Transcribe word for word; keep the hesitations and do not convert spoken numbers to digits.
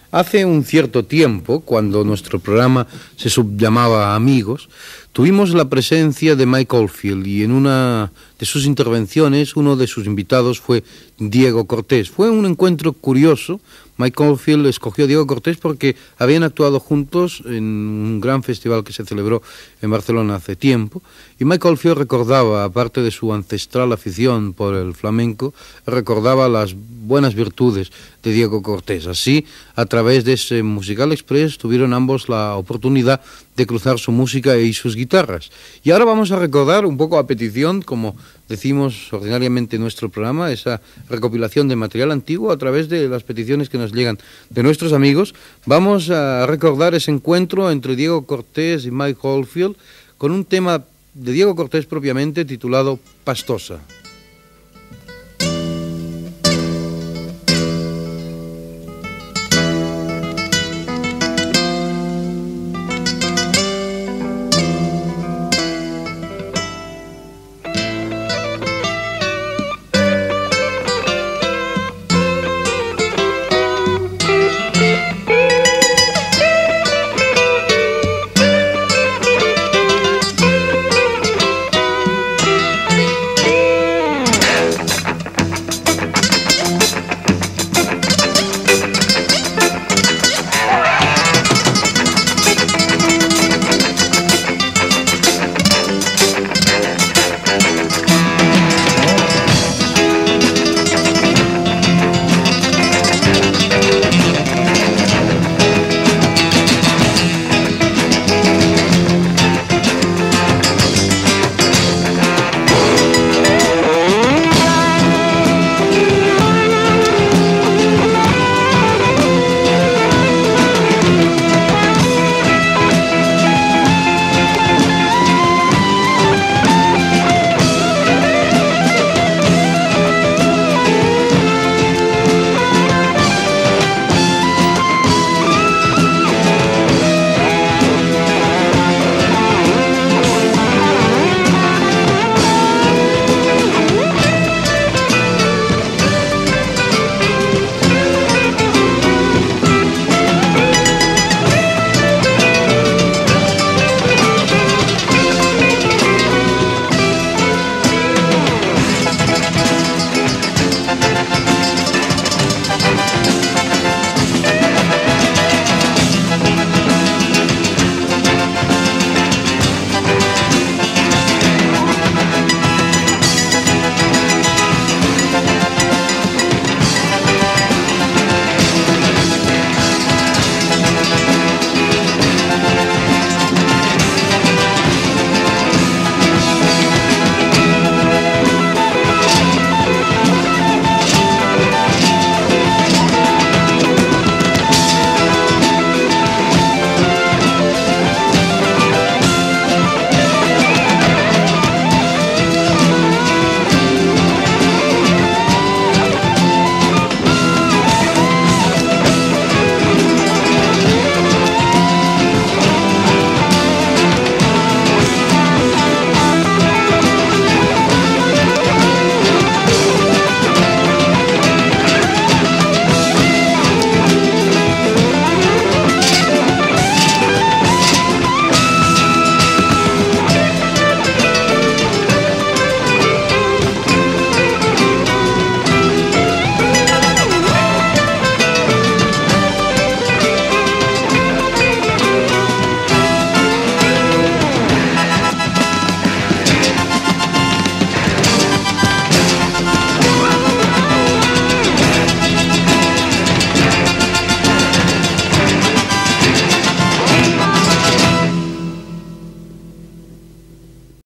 Hace un cierto tiempo, cuando nuestro programa se subllamaba Amigos, tuvimos la presencia de Mike Oldfield y en una de sus intervenciones uno de sus invitados fue Diego Cortés. Fue un encuentro curioso. Mike Oldfield escogió a Diego Cortés porque habían actuado juntos en un gran festival que se celebró en Barcelona hace tiempo, y Mike Oldfield recordaba, aparte de su ancestral afición por el flamenco, recordaba las buenas virtudes de Diego Cortés. Así, a través de ese Musical Express, tuvieron ambos la oportunidad de cruzar su música y sus guitarras. Y ahora vamos a recordar, un poco a petición, como decimos ordinariamente en nuestro programa, esa recopilación de material antiguo a través de las peticiones que nos llegan de nuestros amigos. Vamos a recordar ese encuentro entre Diego Cortés y Mike Oldfield con un tema de Diego Cortés propiamente titulado Pastosa.